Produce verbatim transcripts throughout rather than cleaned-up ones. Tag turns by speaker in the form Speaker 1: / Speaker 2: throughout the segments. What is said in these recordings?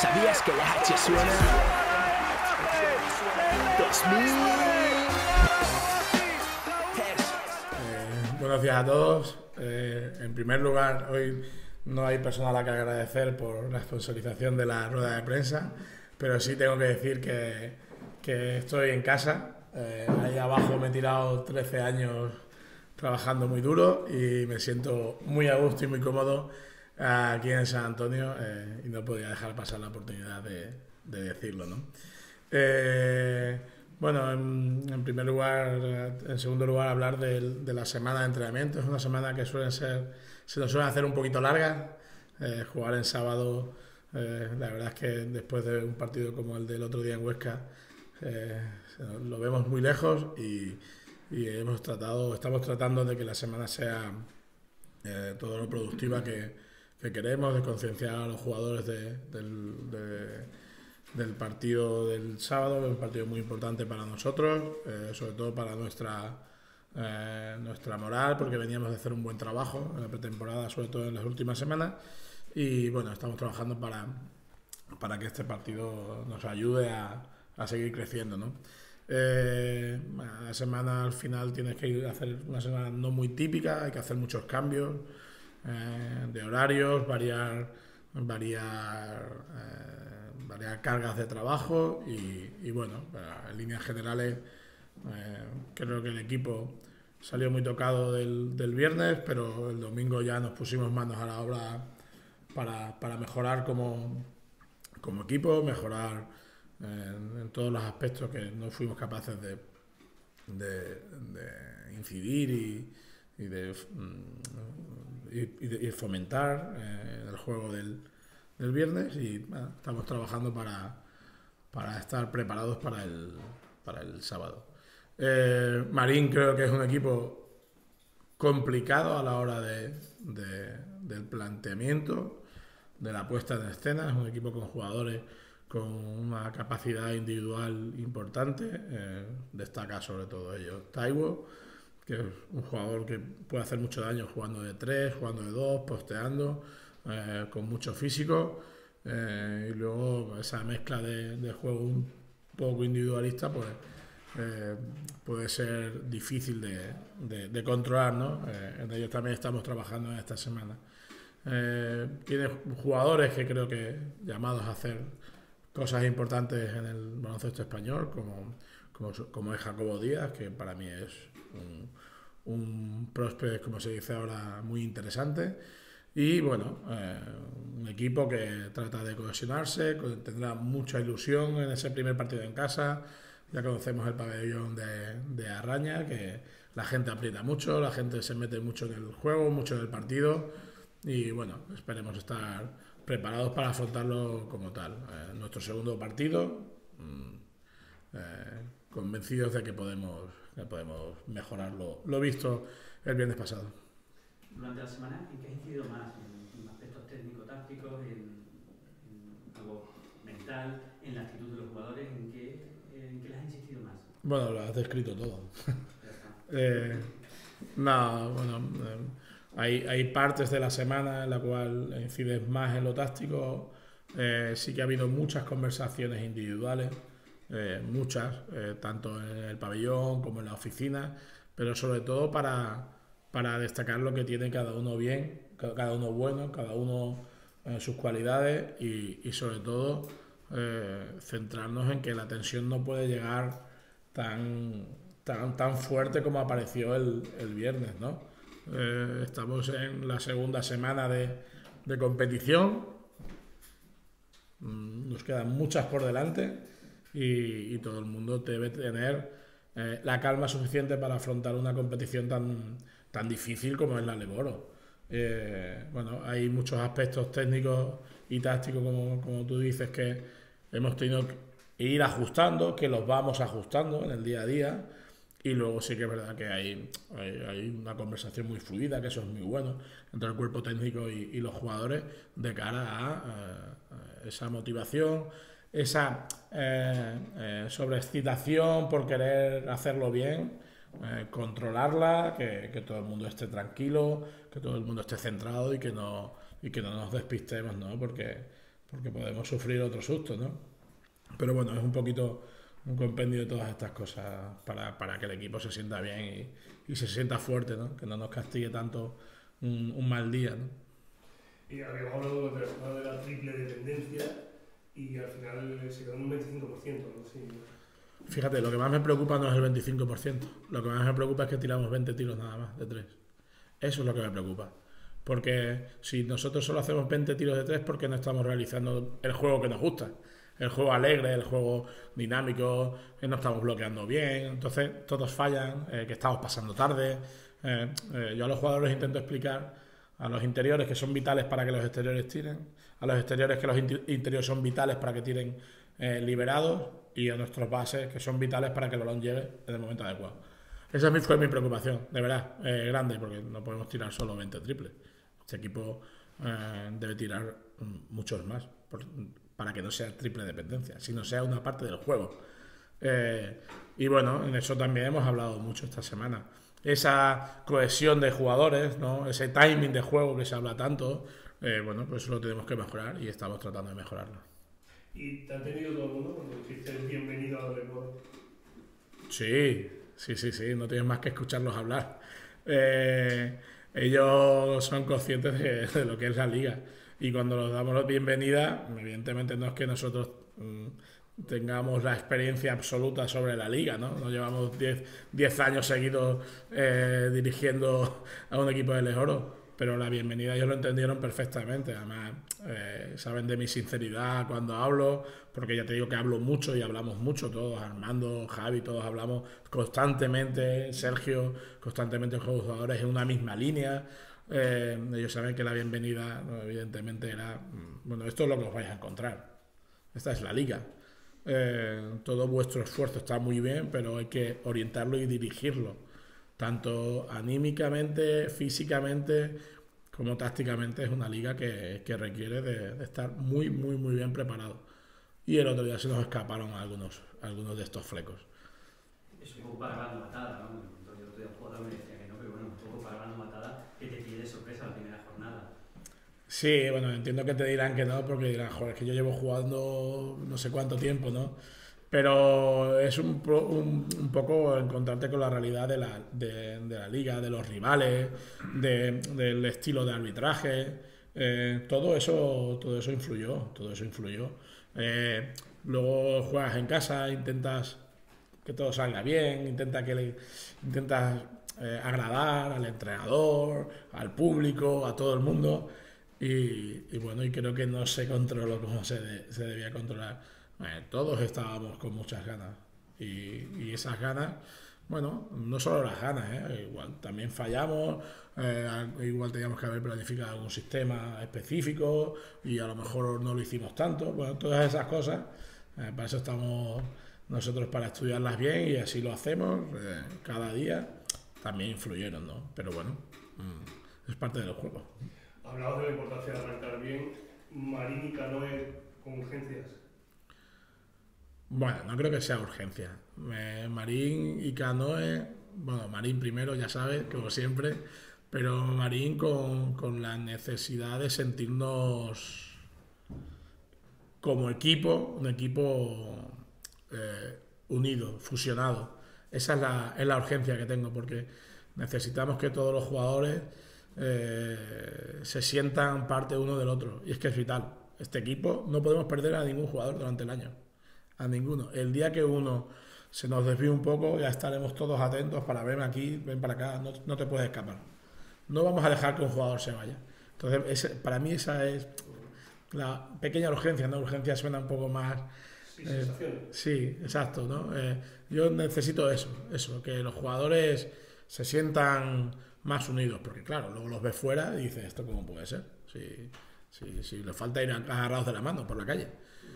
Speaker 1: ¿Sabías que la H suena? dos mil.
Speaker 2: Eh, buenos días a todos. Eh, en primer lugar, hoy no hay persona a la que agradecer por la sponsorización de la rueda de prensa, pero sí tengo que decir que, que estoy en casa. Eh, ahí abajo me he tirado trece años trabajando muy duro y me siento muy a gusto y muy cómodo aquí en San Antonio, eh, y no podía dejar pasar la oportunidad de, de decirlo, ¿no? Eh, bueno, en, en primer lugar, en segundo lugar, hablar de, de la semana de entrenamiento. Es una semana que suelen ser, se nos suele hacer un poquito larga. Eh, jugar en sábado, eh, la verdad es que después de un partido como el del otro día en Huesca, eh, lo vemos muy lejos y, y hemos tratado, estamos tratando de que la semana sea eh, todo lo productiva que, que queremos, de concienciar a los jugadores de, del, de, del partido del sábado, que es un partido muy importante para nosotros, eh, sobre todo para nuestra, eh, nuestra moral, porque veníamos de hacer un buen trabajo en la pretemporada, sobre todo en las últimas semanas, y bueno, estamos trabajando para, para que este partido nos ayude a, a seguir creciendo, ¿no? Eh, la semana al final tienes que ir a hacer una semana no muy típica, hay que hacer muchos cambios eh, de horarios, variar, variar, eh, variar cargas de trabajo y, y bueno, en líneas generales eh, creo que el equipo salió muy tocado del, del viernes, pero el domingo ya nos pusimos manos a la obra para, para mejorar como, como equipo, mejorar en, en todos los aspectos que no fuimos capaces de, de, de incidir y, y, de, y, y de y fomentar eh, el juego del, del viernes, y bueno, estamos trabajando para, para estar preparados para el, para el sábado. Eh, Marín creo que es un equipo complicado a la hora de, de, del planteamiento, de la puesta en escena. Es un equipo con jugadores con una capacidad individual importante. Eh, destaca sobre todo ellos Taiwo, que es un jugador que puede hacer mucho daño jugando de tres, jugando de dos, posteando, eh, con mucho físico, eh, y luego esa mezcla de, de juego un poco individualista pues eh, puede ser difícil de, de, de controlar, ¿no? Eh, en ellos también estamos trabajando en esta semana. Eh, tiene jugadores que creo que llamados a hacer cosas importantes en el baloncesto español, como, como, como es Jacobo Díaz, que para mí es un, un prospect, como se dice ahora, muy interesante. Y bueno, eh, un equipo que trata de cohesionarse, tendrá mucha ilusión en ese primer partido en casa. Ya conocemos el pabellón de, de Arraña, que la gente aprieta mucho, la gente se mete mucho en el juego, mucho en el partido, y bueno, esperemos estar preparados para afrontarlo como tal. Eh, nuestro segundo partido, eh, convencidos de que podemos, que podemos mejorar lo, lo visto el viernes pasado.
Speaker 3: Durante la semana, ¿en qué has incidido más? ¿En, en aspectos técnico-tácticos, en, en algo mental, en la actitud de los jugadores? ¿En qué, en qué les has insistido más?
Speaker 2: Bueno, lo has descrito todo. eh, no, bueno, eh, hay, hay partes de la semana en la cual incides más en lo táctico. Eh, sí que ha habido muchas conversaciones individuales, eh, muchas, eh, tanto en el pabellón como en la oficina, pero sobre todo para, para destacar lo que tiene cada uno bien, cada uno bueno, cada uno eh, sus cualidades, y, y sobre todo eh, centrarnos en que la tensión no puede llegar tan, tan, tan fuerte como apareció el, el viernes, ¿no? Eh, estamos en la segunda semana de, de competición, nos quedan muchas por delante, y, y todo el mundo debe tener eh, la calma suficiente para afrontar una competición tan, tan difícil como es la Leboro. Eh, bueno, hay muchos aspectos técnicos y tácticos, como, como tú dices, que hemos tenido que ir ajustando, que los vamos ajustando en el día a día. Y luego sí que es verdad que hay, hay, hay una conversación muy fluida, que eso es muy bueno, entre el cuerpo técnico y, y los jugadores, de cara a, a, a esa motivación, esa eh, eh, sobreexcitación por querer hacerlo bien, eh, controlarla, que, que todo el mundo esté tranquilo, que todo el mundo esté centrado, y que no, y que no nos despistemos, ¿no? Porque porque podemos sufrir otro susto, ¿no? Pero bueno, es un poquito un compendio de todas estas cosas para, para que el equipo se sienta bien y, y se sienta fuerte, ¿no? Que no nos castigue tanto un, un mal día, ¿no?
Speaker 4: Y habíamos hablado de la, de la triple dependencia y al final se quedó en un veinticinco por ciento, ¿no? Sí.
Speaker 2: Fíjate, lo que más me preocupa no es el veinticinco por ciento, lo que más me preocupa es que tiramos veinte tiros nada más de tres. Eso es lo que me preocupa. Porque si nosotros solo hacemos veinte tiros de tres, ¿por qué no estamos realizando el juego que nos gusta? El juego alegre, el juego dinámico, que no estamos bloqueando bien, entonces todos fallan, eh, que estamos pasando tarde. Eh, eh, yo a los jugadores les intento explicar, a los interiores que son vitales para que los exteriores tiren, a los exteriores que los interiores son vitales para que tiren eh, liberados, y a nuestros bases que son vitales para que el balón llegue en el momento adecuado. Esa fue mi preocupación, de verdad, eh, grande, porque no podemos tirar solo veinte triples. Este equipo eh, debe tirar muchos más, por, para que no sea triple dependencia, sino sea una parte del juego. Eh, y bueno, en eso también hemos hablado mucho esta semana. Esa cohesión de jugadores, ¿no? Ese timing de juego que se habla tanto, eh, bueno, pues eso lo tenemos que mejorar y estamos tratando de mejorarlo.
Speaker 4: ¿Y te ha tenido todo el mundo cuando dijiste bienvenido al Ecuador?
Speaker 2: Sí, sí, sí, sí, no tienes más que escucharlos hablar. Eh, ellos son conscientes de, de lo que es la liga. Y cuando nos damos la bienvenida, evidentemente no es que nosotros mmm, tengamos la experiencia absoluta sobre la liga, ¿no? Nos llevamos diez años seguidos eh, dirigiendo a un equipo de Les Oro, pero la bienvenida ellos lo entendieron perfectamente. Además, eh, saben de mi sinceridad cuando hablo, porque ya te digo que hablo mucho y hablamos mucho todos, Armando, Javi, todos hablamos constantemente, Sergio, constantemente con los jugadores en una misma línea. Eh, ellos saben que la bienvenida, no, evidentemente, era, bueno, esto es lo que os vais a encontrar. Esta es la liga. Eh, todo vuestro esfuerzo está muy bien, pero hay que orientarlo y dirigirlo, tanto anímicamente, físicamente, como tácticamente. Es una liga que, que requiere de, de estar muy, muy, muy bien preparado. Y el otro día se nos escaparon algunos, algunos de estos flecos.
Speaker 3: Es un poco para ganar matada, ¿no? El otro día el jugador me decía que no, pero bueno, un poco para ganar matada que te pide sorpresa la primera jornada.
Speaker 2: Sí, bueno, entiendo que te dirán que no, porque dirán, joder, es que yo llevo jugando no sé cuánto tiempo, ¿no? Pero es un, un, un poco encontrarte con la realidad de la, de, de la liga, de los rivales, de, del estilo de arbitraje. Eh, todo eso, todo eso influyó, todo eso influyó. Eh, luego juegas en casa, intentas que todo salga bien, intenta que le, intentas eh, agradar al entrenador, al público, a todo el mundo. Y, y bueno, y creo que no se controló como se, de, se debía controlar. Eh, todos estábamos con muchas ganas. Y, y esas ganas, bueno, no solo las ganas, ¿eh? Igual también fallamos, eh, igual teníamos que haber planificado algún sistema específico y a lo mejor no lo hicimos tanto. Bueno, todas esas cosas, eh, para eso estamos nosotros, para estudiarlas bien, y así lo hacemos eh, cada día. También influyeron, ¿no? Pero bueno, mmm, es parte del juego.
Speaker 4: Hablabas de la importancia de arrancar bien. Marín y Canoe con urgencias.
Speaker 2: Bueno, no creo que sea urgencia. Eh, Marín y Canoe, bueno, Marín primero, ya sabes, como siempre, pero Marín con, con la necesidad de sentirnos como equipo, un equipo eh, unido, fusionado. Esa es la, es la urgencia que tengo, porque necesitamos que todos los jugadores eh, se sientan parte uno del otro, y es que es vital. Este equipo no podemos perder a ningún jugador durante el año, a ninguno. El día que uno se nos desvíe un poco, ya estaremos todos atentos para ven aquí, ven para acá, no, no te puedes escapar. No vamos a dejar que un jugador se vaya. Entonces, ese, para mí esa es la pequeña urgencia, ¿no? Urgencia suena un poco más...
Speaker 4: Sí,
Speaker 2: eh, sí, exacto, ¿no? Eh, yo necesito eso, eso, que los jugadores se sientan más unidos, porque claro, luego los ves fuera y dices, ¿esto cómo puede ser? Si, si, si les falta ir agarrados de la mano por la calle.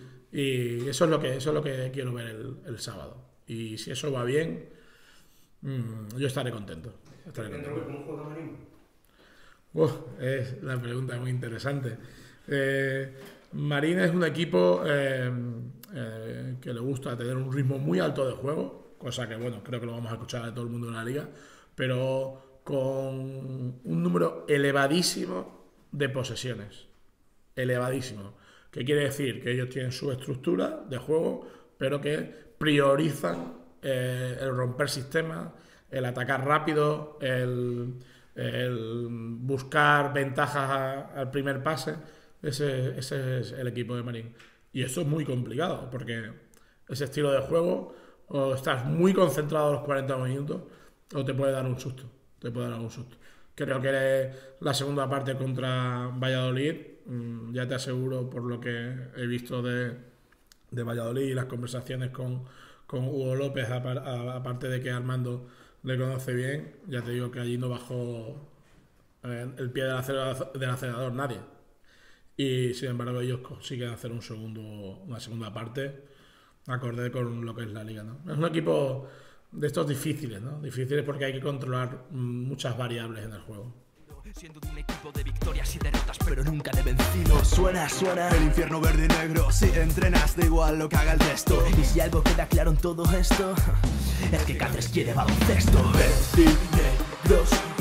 Speaker 2: Y eso es lo que, eso es lo que quiero ver el, el sábado. Y si eso va bien, mmm, yo estaré contento. Estaré contento.
Speaker 4: ¿Cómo juega Marín?
Speaker 2: Uf, es la pregunta muy interesante. Eh, Marín es un equipo eh, eh, que le gusta tener un ritmo muy alto de juego, cosa que, bueno, creo que lo vamos a escuchar de todo el mundo en la liga, pero con un número elevadísimo de posesiones. Elevadísimo. ¿Qué quiere decir? Que ellos tienen su estructura de juego, pero que priorizan eh, el romper sistemas, el atacar rápido, el, el buscar ventajas a, al primer pase. Ese, ese es el equipo de Marín. Y eso es muy complicado, porque ese estilo de juego, o estás muy concentrado los cuarenta minutos, o te puede dar un susto. Te puede dar un susto. Creo que la segunda parte contra Valladolid, mmm, ya te aseguro, por lo que he visto de, de Valladolid y las conversaciones con, con Hugo López, aparte de que Armando le conoce bien, ya te digo que allí no bajó el pie del acelerador, del acelerador nadie. Y sin embargo ellos consiguen hacer un segundo, una segunda parte acorde con lo que es la liga, ¿no? Es un equipo de estos difíciles, ¿no? Difíciles porque hay que controlar muchas variables en el juego.
Speaker 5: Siendo de un equipo de victorias y derrotas, pero nunca de vencidos. Suena, suena el infierno verde y negro. Si entrenas, da igual lo que haga el resto. Y si algo queda claro en todo esto, es que Cáceres quiere baloncesto. Verde y negros.